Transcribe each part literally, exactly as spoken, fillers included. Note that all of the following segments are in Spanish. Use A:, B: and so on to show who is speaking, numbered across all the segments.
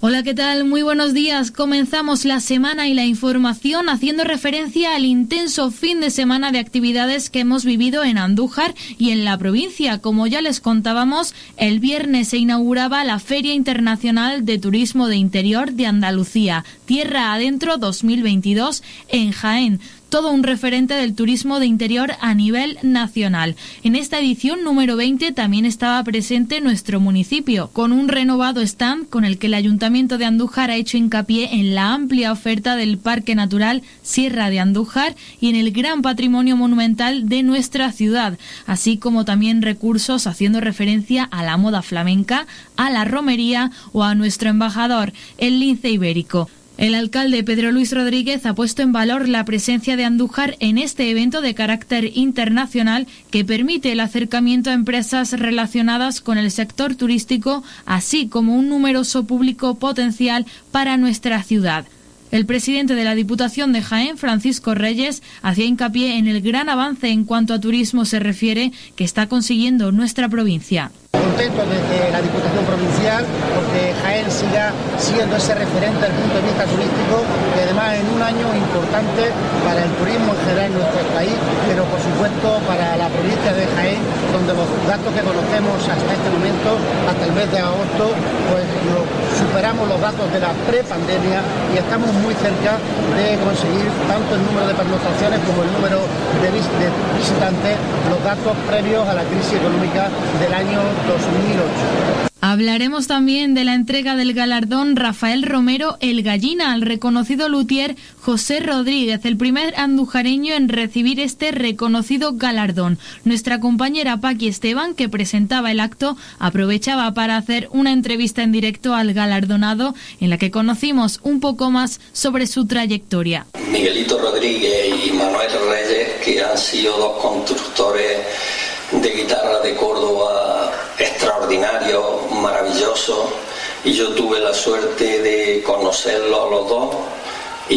A: Hola, ¿qué tal? Muy buenos días. Comenzamos la semana y la información haciendo referencia al intenso fin de semana de actividades que hemos vivido en Andújar y en la provincia. Como ya les contábamos, el viernes se inauguraba la Feria Internacional de Turismo de Interior de Andalucía, Tierra Adentro dos mil veintidós, en Jaén. Todo un referente del turismo de interior a nivel nacional. En esta edición número veinte también estaba presente nuestro municipio, con un renovado stand con el que el Ayuntamiento de Andújar ha hecho hincapié en la amplia oferta del Parque Natural Sierra de Andújar y en el gran patrimonio monumental de nuestra ciudad, así como también recursos haciendo referencia a la moda flamenca, a la romería o a nuestro embajador, el lince ibérico. El alcalde Pedro Luis Rodríguez ha puesto en valor la presencia de Andújar en este evento de carácter internacional que permite el acercamiento a empresas relacionadas con el sector turístico, así como un numeroso público potencial para nuestra ciudad. El presidente de la Diputación de Jaén, Francisco Reyes, hacía hincapié en el gran avance en cuanto a turismo se refiere que está consiguiendo nuestra provincia.
B: Contento desde la Diputación Provincial porque Jaén siga siendo ese referente desde el punto de vista turístico y además en un año importante para el turismo en general en nuestro país, pero por supuesto para la provincia de Jaén, donde los datos que conocemos hasta este momento, hasta el mes de agosto, pues lo, superamos los datos de la prepandemia y estamos muy cerca de conseguir tanto el número de pernoctaciones como el número de, vis de visitantes, los datos previos a la crisis económica del año dos mil ocho.
A: Hablaremos también de la entrega del galardón Rafael Romero El Gallina al reconocido luthier José Rodríguez, el primer andujareño en recibir este reconocido galardón. Nuestra compañera Paqui Esteban, que presentaba el acto, aprovechaba para hacer una entrevista en directo al galardonado en la que conocimos un poco más sobre su trayectoria.
C: Miguelito Rodríguez y Manuel Reyes, que han sido dos constructores de guitarra de Córdoba extraordinarios, maravillosos, y yo tuve la suerte de conocerlos a los dos y,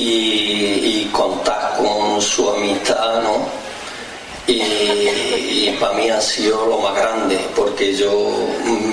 C: y contar con su amistad, ¿no? Y, y para mí han sido lo más grande, porque yo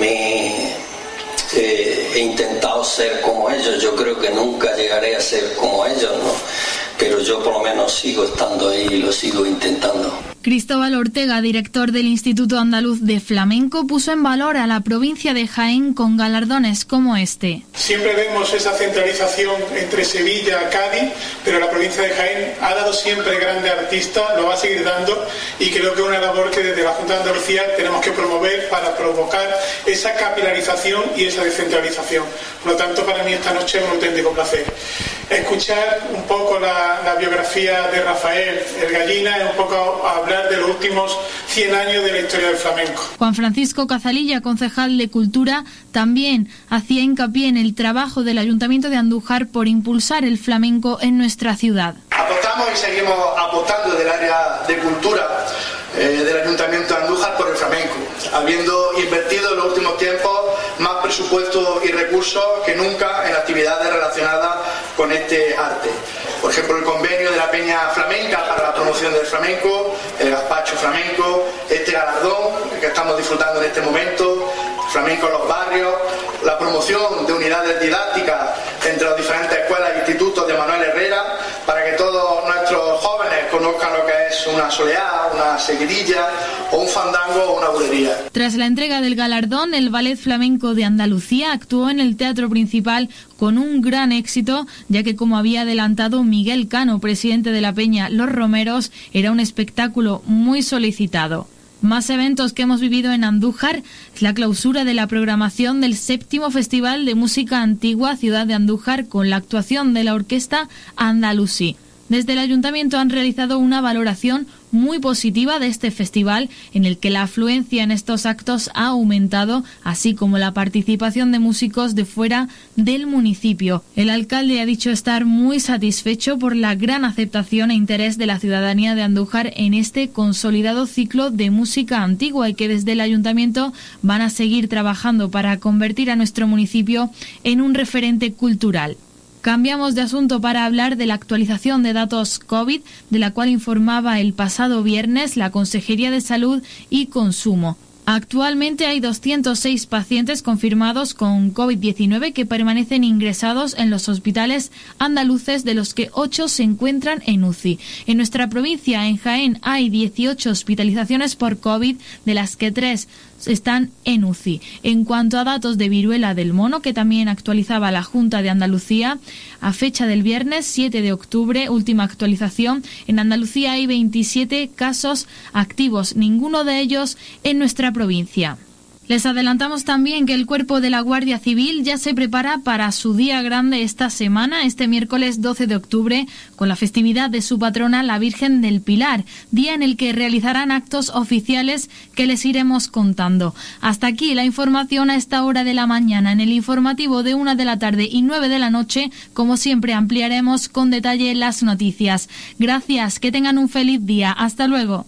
C: me eh, he intentado ser como ellos. Yo creo que nunca llegaré a ser como ellos, ¿no? Pero yo por lo menos sigo estando ahí y lo sigo intentando.
A: Cristóbal Ortega, director del Instituto Andaluz de Flamenco, puso en valor a la provincia de Jaén con galardones como este.
D: Siempre vemos esa centralización entre Sevilla, Cádiz, pero la provincia de Jaén ha dado siempre grandes artistas, lo va a seguir dando, y creo que es una labor que desde la Junta de Andalucía tenemos que promover para provocar esa capilarización y esa descentralización. Por lo tanto, para mí esta noche es un auténtico placer escuchar un poco la, la biografía de Rafael El Gallina, es un poco hablar de los últimos cien años de la historia del flamenco.
A: Juan Francisco Cazalilla, concejal de Cultura, también hacía hincapié en el trabajo del Ayuntamiento de Andújar por impulsar el flamenco en nuestra ciudad.
E: Apostamos y seguimos apostando del área de cultura eh, del Ayuntamiento de Andújar por el flamenco, habiendo invertido en los últimos tiempos más presupuesto y recursos que nunca en actividades relacionadas con este arte. Por ejemplo, el convenio de la Peña Flamenca para la promoción del flamenco, el gazpacho flamenco, este galardón que estamos disfrutando en este momento, flamenco en los barrios, la promoción de unidades didácticas entre las diferentes escuelas e institutos de Manuel Herrera, para que todos nuestros jóvenes conozcan lo que es una soleá, una seguidilla o un fandango o una bulería.
A: Tras la entrega del galardón, el Ballet Flamenco de Andalucía actuó en el Teatro Principal con un gran éxito, ya que, como había adelantado Miguel Cano, presidente de la Peña Los Romeros, era un espectáculo muy solicitado. Más eventos que hemos vivido en Andújar es la clausura de la programación del séptimo Festival de Música Antigua Ciudad de Andújar con la actuación de la Orquesta Andalusí. Desde el Ayuntamiento han realizado una valoración muy positiva de este festival, en el que la afluencia en estos actos ha aumentado, así como la participación de músicos de fuera del municipio. El alcalde ha dicho estar muy satisfecho por la gran aceptación e interés de la ciudadanía de Andújar en este consolidado ciclo de música antigua, y que desde el Ayuntamiento van a seguir trabajando para convertir a nuestro municipio en un referente cultural. Cambiamos de asunto para hablar de la actualización de datos COVID, de la cual informaba el pasado viernes la Consejería de Salud y Consumo. Actualmente hay doscientos seis pacientes confirmados con COVID diecinueve que permanecen ingresados en los hospitales andaluces, de los que ocho se encuentran en U C I. En nuestra provincia, en Jaén, hay dieciocho hospitalizaciones por COVID, de las que tres están en U C I. En cuanto a datos de viruela del mono, que también actualizaba la Junta de Andalucía, a fecha del viernes siete de octubre, última actualización, en Andalucía hay veintisiete casos activos, ninguno de ellos en nuestra provincia. Les adelantamos también que el Cuerpo de la Guardia Civil ya se prepara para su día grande esta semana, este miércoles doce de octubre, con la festividad de su patrona, la Virgen del Pilar, día en el que realizarán actos oficiales que les iremos contando. Hasta aquí la información a esta hora de la mañana. En el informativo de una de la tarde y nueve de la noche, como siempre, ampliaremos con detalle las noticias. Gracias, que tengan un feliz día. Hasta luego.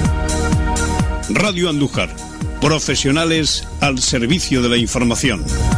F: Radio Andújar, profesionales al servicio de la información.